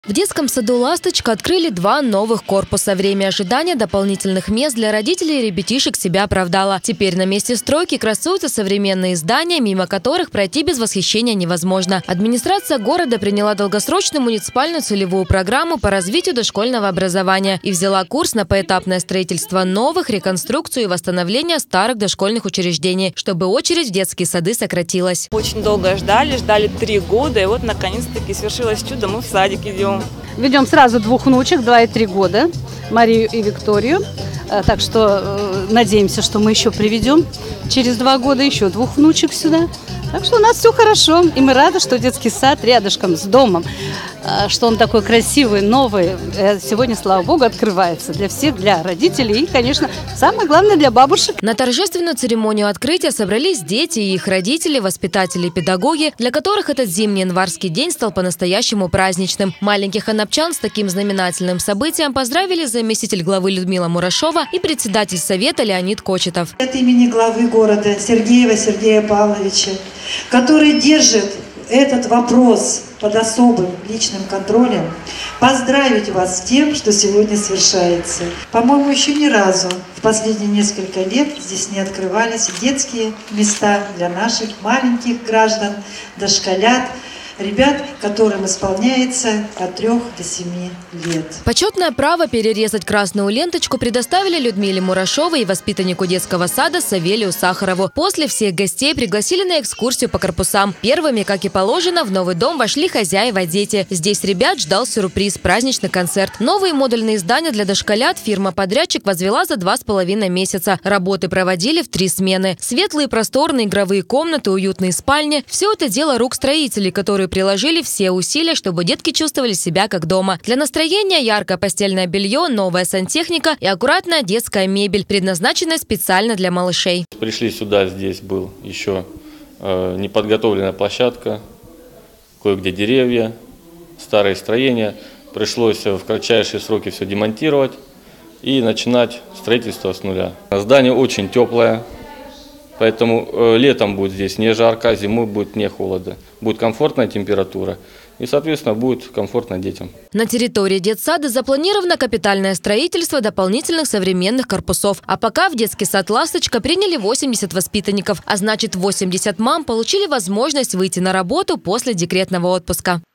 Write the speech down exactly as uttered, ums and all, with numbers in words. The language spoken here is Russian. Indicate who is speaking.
Speaker 1: В детском саду «Ласточка» открыли два новых корпуса. Время ожидания дополнительных мест для родителей и ребятишек себя оправдало. Теперь на месте стройки красуются современные здания, мимо которых пройти без восхищения невозможно. Администрация города приняла долгосрочную муниципальную целевую программу по развитию дошкольного образования и взяла курс на поэтапное строительство новых, реконструкцию и восстановление старых дошкольных учреждений, чтобы очередь в детские сады сократилась.
Speaker 2: Очень долго ждали, ждали три года, и вот наконец-таки свершилось чудо, мы в садик идем.
Speaker 3: Ведем сразу двух внучек, два и три года, Марию и Викторию. Так что э, надеемся, что мы еще приведем через два года еще двух внучек сюда. Так что у нас все хорошо. И мы рады, что детский сад рядышком с домом, э, что он такой красивый, новый. Э, сегодня, слава богу, открывается для всех, для родителей и, конечно, самое главное, для бабушек.
Speaker 1: На торжественную церемонию открытия собрались дети и их родители, воспитатели и педагоги, для которых этот зимний январский день стал по-настоящему праздничным. Маленьких анапчан с таким знаменательным событием поздравили заместитель главы Людмила Мурашова и председатель совета Леонид Кочетов.
Speaker 4: От имени главы города Сергеева Сергея Павловича, который держит этот вопрос под особым личным контролем, поздравить вас с тем, что сегодня совершается. По-моему, еще ни разу в последние несколько лет здесь не открывались детские места для наших маленьких граждан, дошколят, ребят, которым исполняется от трех до семи лет.
Speaker 1: Почетное право перерезать красную ленточку предоставили Людмиле Мурашовой и воспитаннику детского сада Савелию Сахарову. После всех гостей пригласили на экскурсию по корпусам. Первыми, как и положено, в новый дом вошли хозяева дети. Здесь ребят ждал сюрприз – праздничный концерт. Новые модульные здания для дошколят фирма-подрядчик возвела за два с половиной месяца. Работы проводили в три смены. Светлые просторные игровые комнаты, уютные спальни – все это дело рук строителей, которые приложили все усилия, чтобы детки чувствовали себя как дома. Для настроения яркое постельное белье, новая сантехника и аккуратная детская мебель, предназначенная специально для малышей.
Speaker 5: Пришли сюда, здесь был еще э, неподготовленная площадка, кое-где деревья, старые строения. Пришлось в кратчайшие сроки все демонтировать и начинать строительство с нуля. Здание очень теплое. Поэтому э, летом будет здесь не жарко, зимой будет не холодно. Будет комфортная температура и, соответственно, будет комфортно детям.
Speaker 1: На территории детсада запланировано капитальное строительство дополнительных современных корпусов. А пока в детский сад «Ласточка» приняли восемьдесят воспитанников. А значит, восемьдесят мам получили возможность выйти на работу после декретного отпуска.